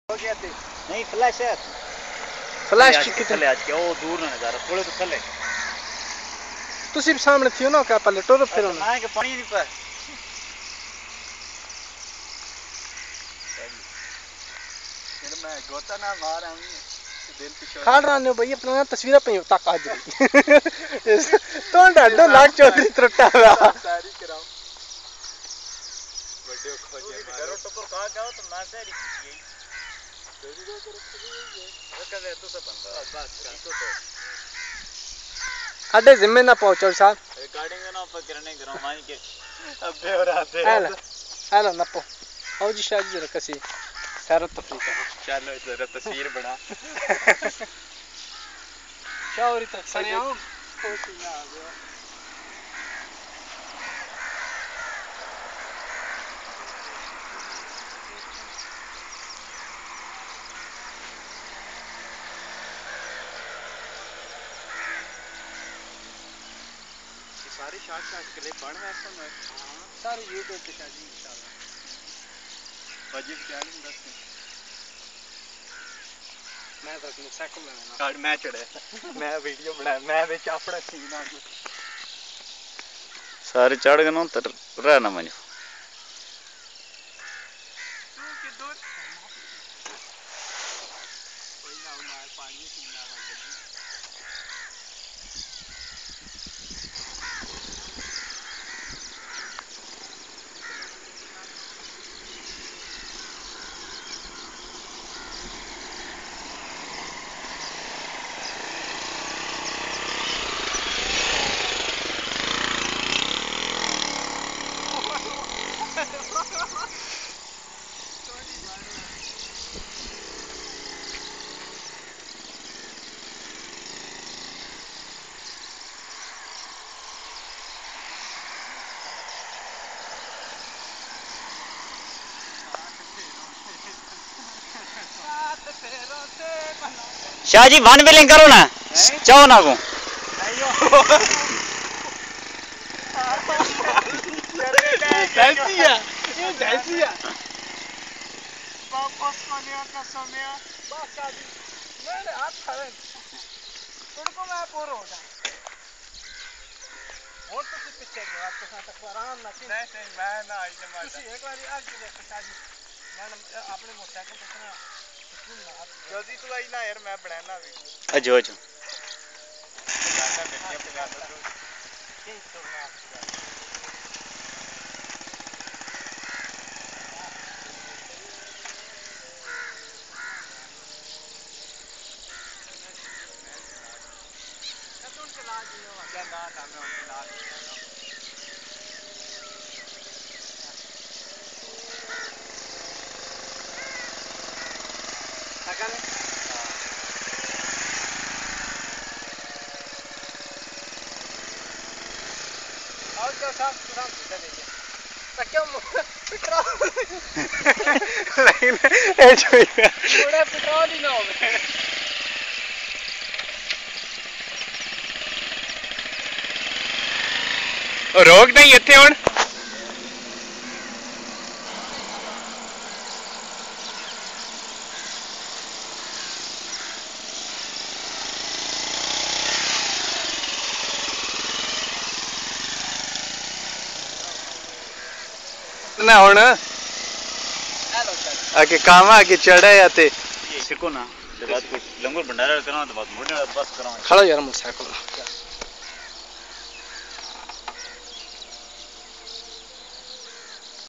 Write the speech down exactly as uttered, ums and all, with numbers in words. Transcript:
नहीं फ्लैश है फ्लैश कितने आज के वो दूर ना नजारा थोड़े तो थले तो सिर्फ सामने थियो ना क्या पहले टोरो फिर ना है कि पानी नहीं पर फिर मैं गोता ना मार आऊं दिल पिछोड़ खाड़ रहा ने भाई अपना तस्वीर पे तक आज रही तो डाडो लाख चौधरी त्रुटा हुआ सारी कराओ वीडियो खोजे मारो टपर कहा जाओ तो ना तेरी यही जल्दी दो कर रख दे तो सब बंदा बस तो तो अड्डे जिम्मे ना पहुंचो साहब रिकॉर्डिंग ना पर करने ग्राम मान के अबे और आते हेलो हेलो नपो आओ जी शादी जरा कसी सैरत तफरीक चलो जरा तस्वीर बना शावरी तक सने आओ फोटो ना आ गया सारी शॉर्ट शॉर्ट क्लिप बन रहा है ना हां सारी YouTube पे शादी इंशाल्लाह बजट क्या है दस मैं तो मोटरसाइकिल में ना कार्ड मैं चढ़े मैं वीडियो बना मैं विच अपना सीन आ गया सारे चढ़ गए ना तो रहना मने तू के दूर कोई ना मार पानी पीना है शाहजी वन बिलिंग करो ना चाहो ना को जैसी है ये जैसी है वापस कोने का समय बस शादी मेरे हाथ खड़े तुड़को मैं पूरा हो जाए और तो सिर्फ पीछे गया आपके साथ आराम ना नहीं नहीं मैं ना आई जमा एक बार आज की देखो शादी मैं अपने मोटरसाइकिल पे इतना सुकून ना जल्दी तू आई ना यार मैं बनाना भी अजो अजो गाना बैठिया पे गाना तो ठीक तो ना कौन चला दियो क्या ना ना मैं उनके नाल अगर और क्या साहब तुम सीधा देखिए तक्या पेट्रोल लेकिन ए जोई थोड़ा पेट्रोल ही ना हो रोक नहीं इत्थे हुन ना हुन आके काम आके चढ़े या ते सिको ना के बाद कोई लंगर भंडारा करना तो बाद मोड़ने बस कराओ खड़ा यार मोटरसाइकिल